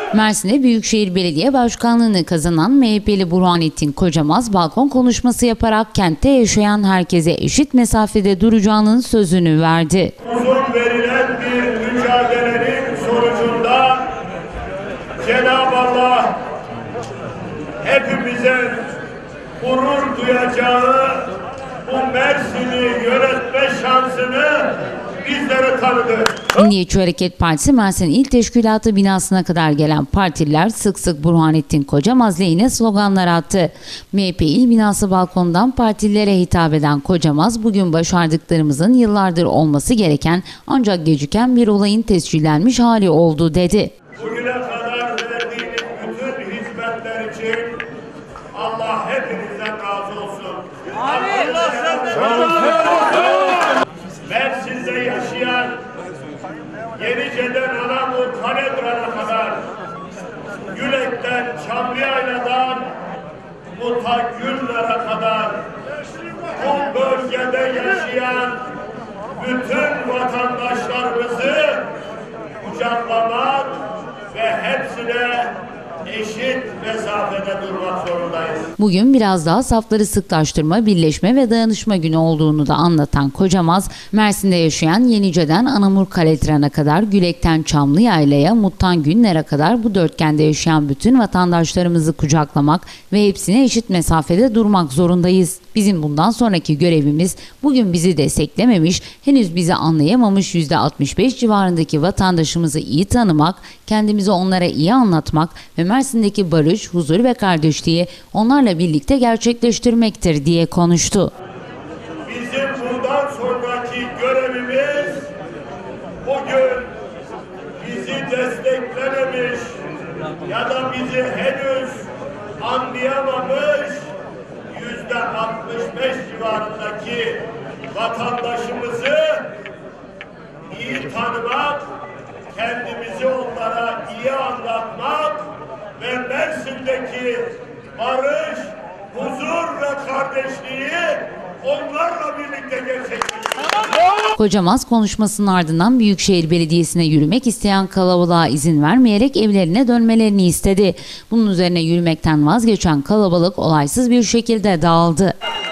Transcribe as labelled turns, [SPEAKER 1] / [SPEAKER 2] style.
[SPEAKER 1] Mersin'de Büyükşehir Belediye Başkanlığı'nı kazanan MHP'li Burhanettin Kocamaz balkon konuşması yaparak kentte yaşayan herkese eşit mesafede duracağının sözünü verdi.
[SPEAKER 2] Uzun verilen bir mücadelenin sonucunda Cenab-ı Allah hepimize gurur duyacağı bu Mersin'i yönetme şansını bizlere tanıdı.
[SPEAKER 1] Milliyetçi Hareket Partisi Mersin İl Teşkilatı binasına kadar gelen partililer sık sık Burhanettin Kocamaz lehine sloganlar attı. MHP İl binası balkonundan partililere hitap eden Kocamaz, bugün başardıklarımızın yıllardır olması gereken ancak geciken bir olayın tescillenmiş hali oldu dedi.
[SPEAKER 2] Bugüne kadar verdiğiniz bütün hizmetler için Allah hepinizden razı olsun. Mersin'de yaşayan Yenice'den Anamur, Kaledra'na kadar, Gülek'ten Çamlıyayla'dan Mutagüller'e kadar bu bölgede yaşayan bütün vatandaşlarımızı kucaklamak ve hepsine eşit mesafede durmak zorundayız.
[SPEAKER 1] Bugün biraz daha safları sıklaştırma, birleşme ve dayanışma günü olduğunu da anlatan Kocamaz, Mersin'de yaşayan Yenice'den Anamur Kaledra'na kadar, Gülek'ten Çamlıyayla'ya, Muttan Günler'e kadar bu dörtgende yaşayan bütün vatandaşlarımızı kucaklamak ve hepsine eşit mesafede durmak zorundayız. Bizim bundan sonraki görevimiz bugün bizi desteklememiş, henüz bizi anlayamamış %65 civarındaki vatandaşımızı iyi tanımak, kendimizi onlara iyi anlatmak ve Mersin'deki barış, huzur ve kardeşliği onlarla birlikte gerçekleştirmektir diye konuştu.
[SPEAKER 2] Bizim bundan sonraki görevimiz bugün bizi desteklememiş ya da bizi henüz anlayamamış %65 civarındaki vatandaşımızı iyi tanımak, kendimizi onlara iyi anlatmak ve Mersin'deki barış, huzur ve kardeşliği onlarla birlikte gerçekleştirmek.
[SPEAKER 1] Kocamaz konuşmasının ardından Büyükşehir Belediyesi'ne yürümek isteyen kalabalığa izin vermeyerek evlerine dönmelerini istedi. Bunun üzerine yürümekten vazgeçen kalabalık olaysız bir şekilde dağıldı.